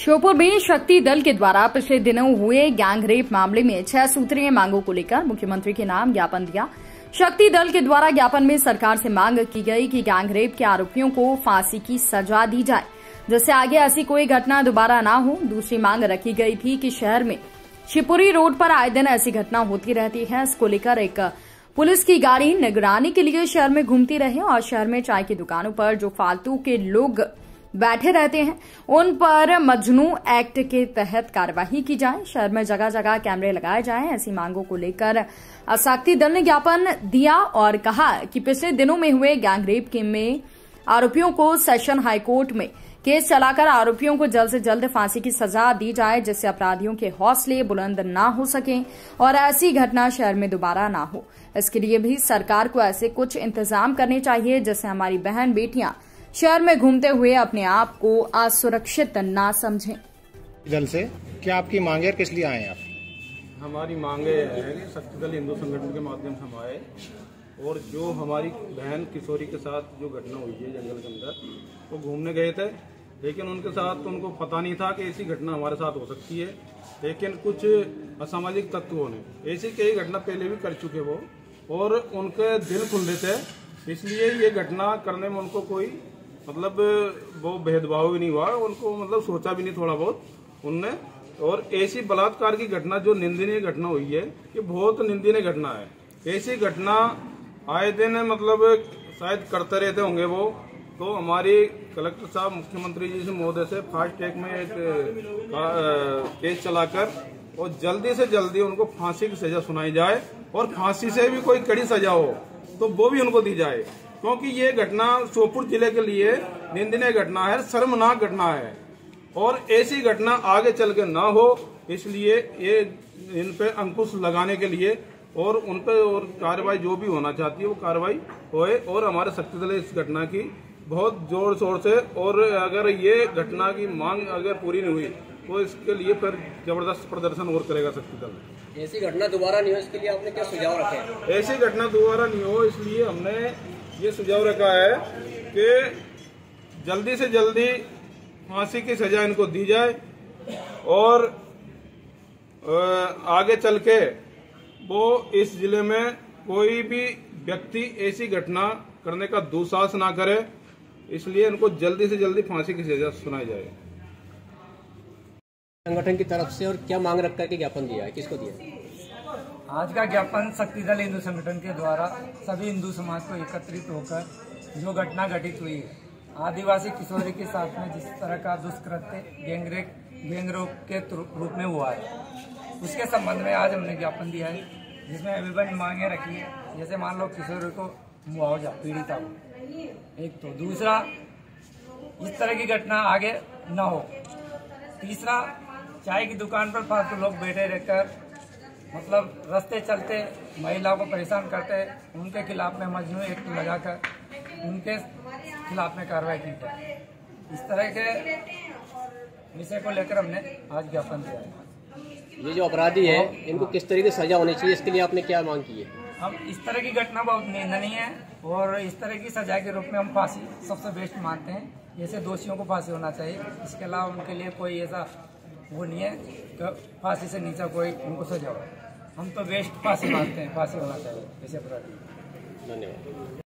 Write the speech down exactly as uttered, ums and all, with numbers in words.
श्योपुर में शक्ति दल के द्वारा पिछले दिनों हुए गैंगरेप मामले में छह सूत्रीय मांगों को लेकर मुख्यमंत्री के नाम ज्ञापन दिया। शक्ति दल के द्वारा ज्ञापन में सरकार से मांग की गई कि गैंगरेप के आरोपियों को फांसी की सजा दी जाए, जिससे आगे ऐसी कोई घटना दोबारा न हो। दूसरी मांग रखी गई थी कि शहर में शिवपुरी रोड पर आए दिन ऐसी घटना होती रहती है। इसको लेकर एक पुलिस की गाड़ी निगरानी के लिए शहर में घूमती रहे और शहर में चाय की दुकानों पर जो फालतू के लोग बैठे रहते हैं उन पर मजनू एक्ट के तहत कार्यवाही की जाए। शहर में जगह जगह कैमरे लगाए जाएं। ऐसी मांगों को लेकर शक्ति दल ने ज्ञापन दिया और कहा कि पिछले दिनों में हुए गैंगरेप के में आरोपियों को सेशन हाईकोर्ट में केस चलाकर आरोपियों को जल्द से जल्द फांसी की सजा दी जाए, जिससे अपराधियों के हौसले बुलंद ना हो सकें और ऐसी घटना शहर में दोबारा ना हो। इसके लिए भी सरकार को ऐसे कुछ इंतजाम करने चाहिए जिससे हमारी बहन बेटियां शहर में घूमते हुए अपने आप को असुरक्षित ना समझें। दल से क्या आपकी मांगे किस लिए आए आप? हमारी मांगे है कि शक्ति दल हिंदू संगठन के माध्यम से हम आए और जो हमारी बहन किशोरी के साथ जो घटना हुई है जंगल के अंदर, वो घूमने गए थे, लेकिन उनके साथ तो उनको पता नहीं था कि ऐसी घटना हमारे साथ हो सकती है। लेकिन कुछ असामाजिक तत्वों ने ऐसी कई घटना पहले भी कर चुके वो, और उनके दिल खुले थे, इसलिए ये घटना करने में उनको कोई मतलब वो भेदभाव भी नहीं हुआ, उनको मतलब सोचा भी नहीं थोड़ा बहुत उनने। और ऐसी बलात्कार की घटना जो निंदनीय घटना हुई है, ये बहुत निंदनीय घटना है। ऐसी घटना आए दिन मतलब शायद करते रहते होंगे वो। तो हमारी कलेक्टर साहब मुख्यमंत्री जी से महोदय से फास्ट ट्रैक में एक केस चलाकर और जल्दी से जल्दी उनको फांसी की सजा सुनाई जाए, और फांसी से भी कोई कड़ी सजा हो तो वो भी उनको दी जाए, क्योंकि ये घटना श्योपुर जिले के लिए निंदनीय घटना है, शर्मनाक घटना है, और ऐसी घटना आगे चल के ना हो, इसलिए ये इन पे अंकुश लगाने के लिए और उन पे और कार्रवाई जो भी होना चाहती है वो कार्रवाई होए। और हमारे शक्ति दल इस घटना की बहुत जोर शोर से, और अगर ये घटना की मांग अगर पूरी नहीं हुई तो इसके लिए फिर जबरदस्त प्रदर्शन और करेगा शक्ति दल। ऐसी घटना दोबारा नहीं हो इसके लिए आपने क्या सुझाव रखे? ऐसी घटना दोबारा नहीं हो इसलिए हमने ये सुझाव रखा है कि जल्दी से जल्दी फांसी की सजा इनको दी जाए, और आगे चल के वो इस जिले में कोई भी व्यक्ति ऐसी घटना करने का दुस्साहस ना करे, इसलिए इनको जल्दी से जल्दी फांसी की सजा सुनाई जाए। संगठन की तरफ से और क्या मांग रख करके ज्ञापन दिया है, किसको दिया? आज का ज्ञापन शक्ति दल हिंदू संगठन के द्वारा सभी हिंदू समाज को एकत्रित होकर जो घटना घटित हुई है आदिवासी किशोरी के साथ में, जिस तरह का दुष्कृत्य गैंगरेप गैंगरेप के रूप में हुआ है, उसके संबंध में आज हमने ज्ञापन दिया है, जिसमें विभिन्न मांगे रखी है। जैसे मान लो किशोरी को मुआवजा पीड़िता को, एक तो दूसरा इस तरह की घटना आगे न हो, तीसरा चाय की दुकान पर फालतू लोग बैठे रहकर मतलब रास्ते चलते महिलाओं को परेशान करते, उनके खिलाफ में मजनू एक्ट लगाकर उनके खिलाफ में कार्रवाई की जाए। इस तरह के विषय को लेकर हमने आज ज्ञापन दिया है। ये जो अपराधी है इनको किस तरीके से सजा होनी चाहिए, इसके लिए आपने क्या मांग की है? हम इस तरह की घटना बहुत निंदनीय है और इस तरह की सजा के रूप में हम फांसी सबसे बेस्ट मानते हैं। जैसे दोषियों को फांसी होना चाहिए, इसके अलावा उनके लिए कोई ऐसा वो नहीं है कि फांसी से नीचा कोई उनको सजा हो। हम तो बेस्ट फांसी मानते हैं, फांसी होना चाहिए ऐसे अपराधी। धन्यवाद।